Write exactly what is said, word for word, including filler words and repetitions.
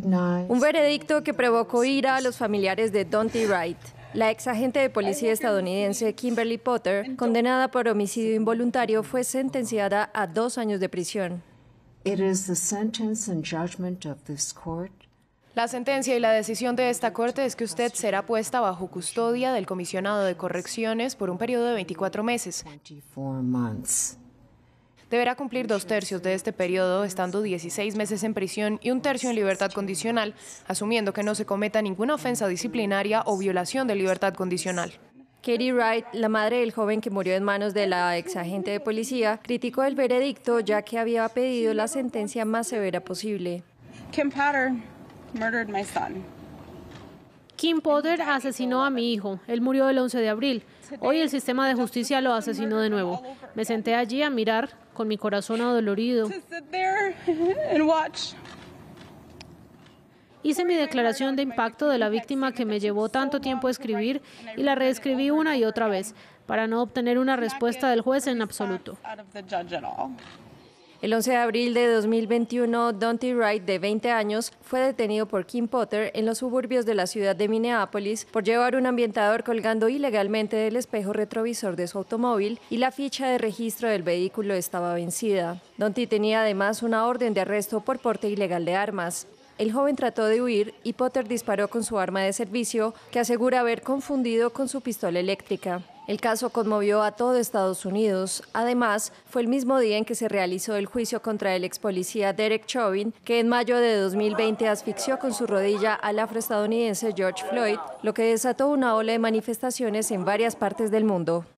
Un veredicto que provocó ira a los familiares de Daunte Wright. La ex agente de policía estadounidense Kimberly Potter, condenada por homicidio involuntario, fue sentenciada a dos años de prisión. La sentencia y la decisión de esta corte es que usted será puesta bajo custodia del comisionado de correcciones por un periodo de veinticuatro meses. Deberá cumplir dos tercios de este periodo, estando dieciséis meses en prisión y un tercio en libertad condicional, asumiendo que no se cometa ninguna ofensa disciplinaria o violación de libertad condicional. Katie Wright, la madre del joven que murió en manos de la ex agente de policía, criticó el veredicto ya que había pedido la sentencia más severa posible. Kim Potter murdered my son. Kim Potter asesinó a mi hijo. Él murió el once de abril. Hoy el sistema de justicia lo asesinó de nuevo. Me senté allí a mirar con mi corazón adolorido. Hice mi declaración de impacto de la víctima que me llevó tanto tiempo escribir y la reescribí una y otra vez para no obtener una respuesta del juez en absoluto. El once de abril de dos mil veintiuno, Daunte Wright, de veinte años, fue detenido por Kim Potter en los suburbios de la ciudad de Minneapolis por llevar un ambientador colgando ilegalmente del espejo retrovisor de su automóvil y la ficha de registro del vehículo estaba vencida. Daunte tenía además una orden de arresto por porte ilegal de armas. El joven trató de huir y Potter disparó con su arma de servicio, que asegura haber confundido con su pistola eléctrica. El caso conmovió a todo Estados Unidos. Además, fue el mismo día en que se realizó el juicio contra el ex policía Derek Chauvin, que en mayo de dos mil veinte asfixió con su rodilla al afroestadounidense George Floyd, lo que desató una ola de manifestaciones en varias partes del mundo.